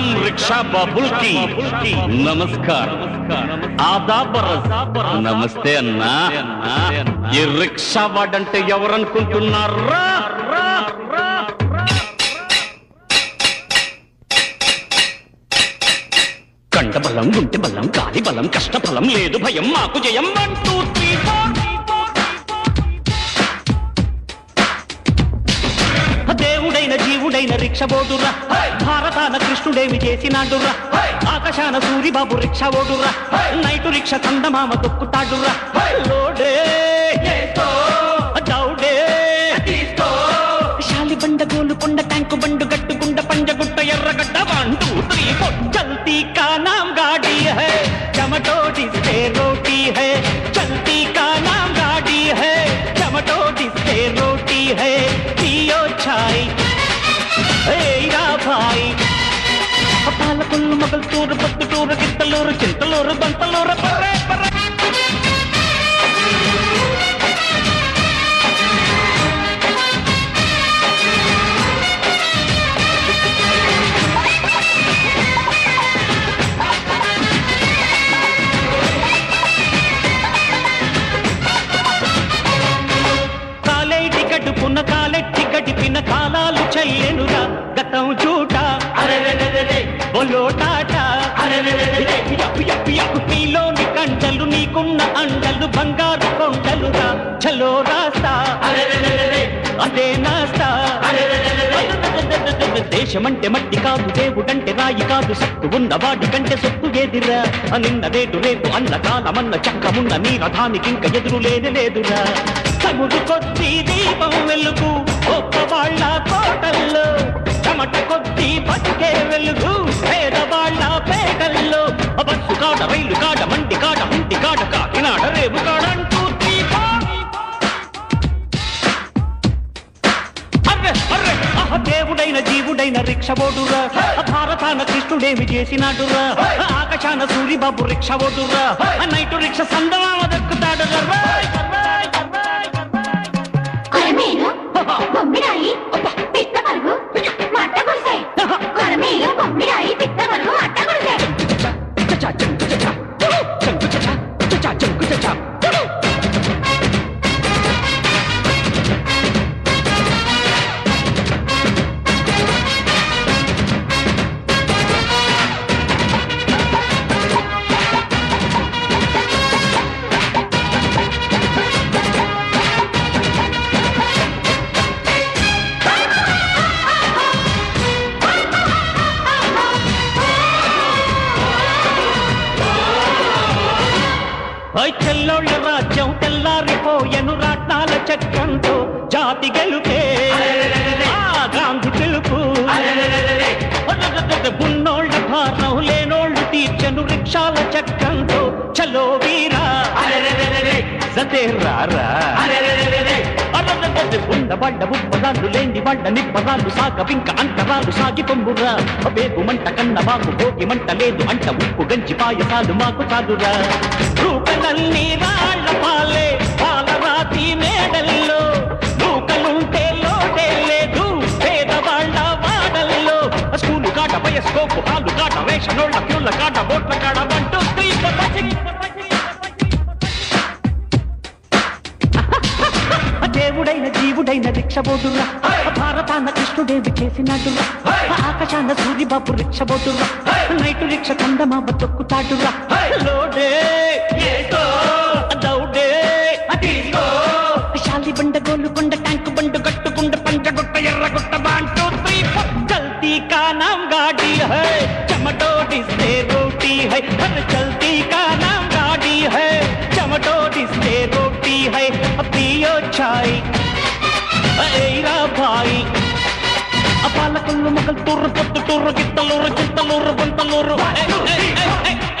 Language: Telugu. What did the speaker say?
रिक्शा बाबुल की नमस्कार आदाब नमస్తే అన్నా ఈ రిక్షా వాడంటే ఎవరనుకుంటున్నారా కంట బలం గుంటె బలం కాలి బలం కష్ట ఫలం లేదు భయం మాకు జయం 1 2 3 4 దేవుడైన జీవుడైన రిక్షా ఓడురా భారతాన కృష్ణుడేమి చేసినాడురా ఆకాశాన సూరిబాబు రిక్షా ఓడురా నైటు రిక్షా చందమామ దొక్కుతాడురా లోడే దౌడే Shalibanda Golconda tank bund గట్టుకుండ పంజగుట్ట ఎర్రగడ్డ 1 2 3 4 చల్తీ కా నామ్ గాడి హై చమటోడి సే రోటీ హై చల్తీ కా నామ్ గాడి హై చమటోడి సే రోటీ హై పియో ఛాయ్ ఏరా భాయ్ పాలకొల్లు మొగల్తూరు పొద్దుటూరు గిత్తలూరు చింతలూరు బంతలూరు పర్రే పర్రే కాలెట్టి గడిపిన కాలాలు చెయ్యనురా గతం చూట బొలో టాటా నీలోని కంటలు నీకున్న అండలు బంగారు కొండలురా చలో రాస్తా అదే నాస్తా దేశమంటే మట్టి కాదు దేవుడంటే రాయి కాదు సత్తు ఉన్న వాడి కంటే సొత్తు ఏదిరా నిన్న రేటు రేపు అన్న కాలమన్న చక్కమున్న నీ రథానికింక ఎదురు లేదురా సముడు కొద్ది దీపం వెలుగు గొప్ప వాళ్ళ కోటల్లో చెమట కొద్ది బతికే వెలుగు పేదవాళ్ళ పేటల్లో బస్సు కాడ రైలు కాడ మండి కాడ ఇంటి కాడ కాకినాడ రేపు కాడంటూ దేవుడైన జీవుడైన రిక్షా ఓడురా భారతాన కృష్ణుడేమి చేసినాడురా ఆకాశాన సూరిబాబు రిక్షా ఓడురా నైటు రిక్షా సందమామ దక్కుతాడురా బొమ్మిడాయి పిత్త పరుగు మట్ట గుడిసే కొరమేలు బొమ్మిడాయి పిత్త పరుగు మట్ట గుడిసే తెల్లోళ్ళ రాజ్యం తెల్లారిపోయెను రాట్నాల చక్రంతో జాతి గెలుపే గాంధీ పిలుపు ఉన్నోళ్ళ భారం లేనోళ్ళు తీర్చను రిక్షాల చక్రంతో చలో వీరా సతేరారా ఉండబడ్డ ఉప్పరాలు లేని వాళ్ళ నిప్పరాలు సాగవింక అంటరాలు సాగి పొంగురా వేగు మంట కన్న మాకు భోగి మంట లేదు అంట ఉప్పు గంచి పాయసాలు మాకు చాలురా రూపనల్ని రాళ్ల పాలే పాలరాతి మేడల్లో నూకలుంటే లోటే లేదు పేదవాళ్ళ వాడల్లో స్కూలు కాట బయస్కోపు హాలు కాట రేషనోళ్ళ ఫ్యూళ్ళ కాట బోట్ల కాడ బంటూ దేవుడైన జీవుడైన రిక్షా ఓడురా భారతాన కృష్ణుడేవి చేసినాడురా ఆకాశాన సూరిబాబు రిక్షా ఓడురా నైటు రిక్షా చందమామ తొక్కుతాడురా లోడే దౌడే Shalibanda Golconda tank bund గట్టుకుండ పంచగుట్ట ఎర్రగుట్ట 1 2 3 4 చల్తీ కా నామ్ గాడి హై చమటోడి సే రోటీ హై చల్తీ కా నామ్ గాడి హై చమటోడి సే రోటీ హై పియో ఛాయ్ ఏరా భాయ్ పాలకొల్లు మొగల్తూరు పొద్దుటూరు గిత్తలూరు చింతలూరు బంతలూరు